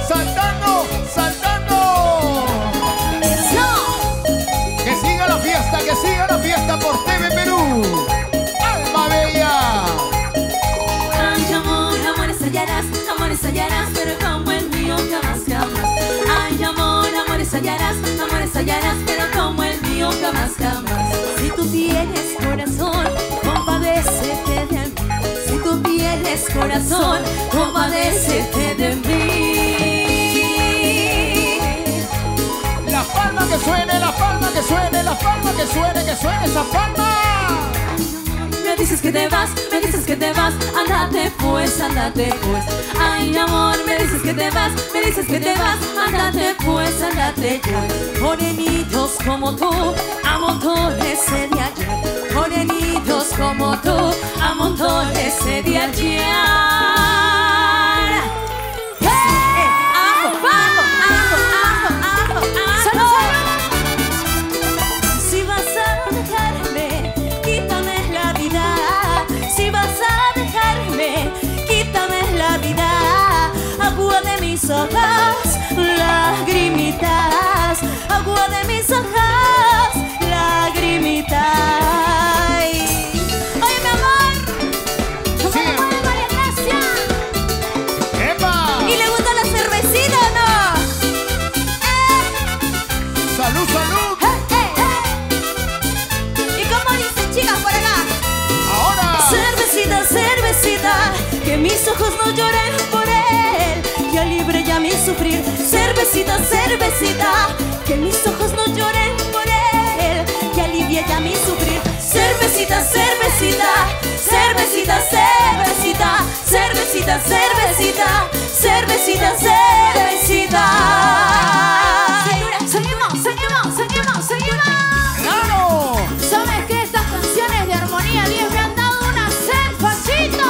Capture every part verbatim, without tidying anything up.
saltando, saltando. Que siga la fiesta, que siga la fiesta por T V Perú. Alma Bella. Ay, amor, amores hallarás, amores hallarás, pero como el mío jamás, jamás. Ay, amor, amores hallarás, amores hallarás, pero como el mío jamás, jamás. Si tú tienes corazón, compadécete de mí. Si tú tienes corazón, compadécete de mí. La palma que suene, la palma que suene, la palma que suene, que suene esa palma. Me dices que te vas, me dices que te vas, andate pues, andate pues. Ay, amor, me dices que te vas, me dices que te vas, andate pues, andate pues. Morenitos como tú, a montones sé de ayer. Morenitos como tú, a montones sé de ayer. Mis ojos, lagrimitas, agua de mis ojos, lagrimitas. Oye, mi amor, ¿cómo sí. le puede María Gracia? ¡Epa! ¿Y le gusta la cervecita o no? ¿Eh? ¡Salud, salud! Eh, eh, eh. ¿Y cómo dicen, chicas, por acá? Ahora. Cervecita, cervecita, que mis ojos no lloren por él. Que libre ya mi sufrir. Cervecita, cervecita, que mis ojos no lloren por él. Que alivie ya mi sufrir. Cervecita, cervecita, cervecita, cervecita, cervecita, cervecita, cervecita, cervecita. Seguimos, seguimos, seguimos, seguimos. ¡Claro! ¿Sabes que estas canciones de Armonía diez me han dado una sed, Pachito?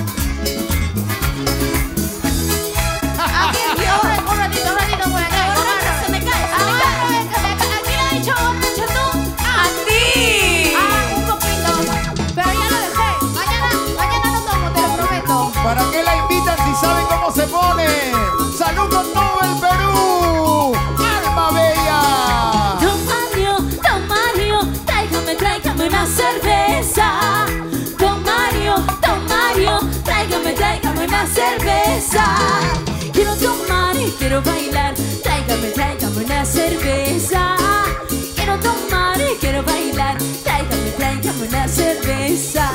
Un ratito, un ratito por acá. Se me cae, se me cae. ¿A quién ha dicho borracho tú? A ti. Ah, un poquito. Pero ya lo dejé. Mañana, mañana lo tomo, te lo prometo. ¿Para qué la invitan si saben cómo se pone? ¡Salud con todo el Perú! ¡Alma Bella! Don Mario, Don Mario, tráigame, tráigame una cerveza. Don Mario, Don Mario, tráigame, tráigame una cerveza. Quiero tomar y quiero bailar, tráigame, tráigame una cerveza. Quiero tomar y quiero bailar, tráigame, tráigame una cerveza.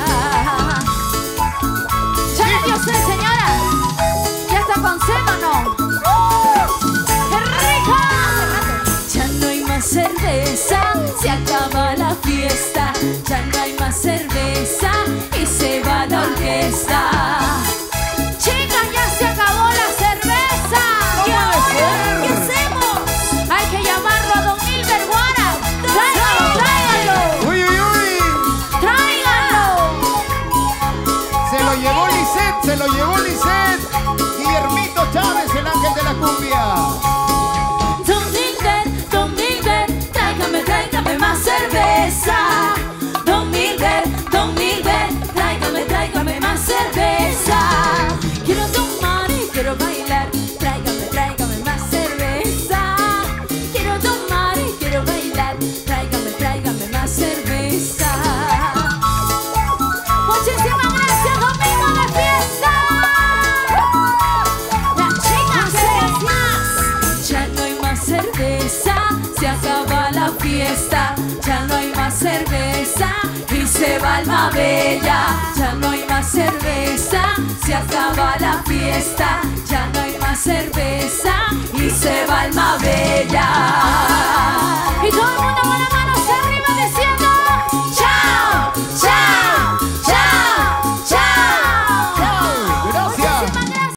Ya le dio sed, señora. ¿Ya está con sed o no? ¡Qué rico! Ya no hay más cerveza, se acaba la fiesta. Ya no hay más cerveza y se va la orquesta. Chicas, ya se acabó la cerveza. ¿Qué ahora? ¿Qué hacemos? Hay que llamarlo a Don Milber Guara. ¡Tráigalo, tráigalo! ¡Uy, uy, uy! ¡Tráigalo! Se lo llevó Lisette, se lo llevó Lisette. Guillermito Chávez, el ángel de la cumbia. Don Milber, Don Milber, tráigame, tráigame más cerveza. Don Milber, Don Milber, tráigame, tráigame más cerveza. Quiero tomar y quiero bailar, tráigame, tráigame más cerveza. Quiero tomar y quiero bailar, tráigame, tráigame más cerveza. Muchísimas gracias, domingo de fiesta. Las chicas quieren más. Ya no hay más cerveza, se acaba la fiesta. Ya no hay más cerveza y se va Alma Bella. Ya no hay más cerveza, se acaba la fiesta. Ya no hay más cerveza y se va Alma Bella.